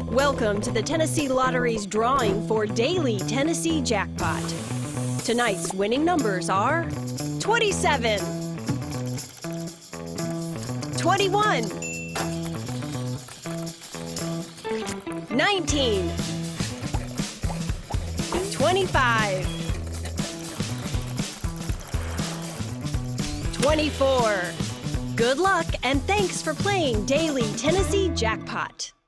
Welcome to the Tennessee Lottery's drawing for Daily Tennessee Jackpot. Tonight's winning numbers are 27, 21, 19, 25, 24. Good luck and thanks for playing Daily Tennessee Jackpot.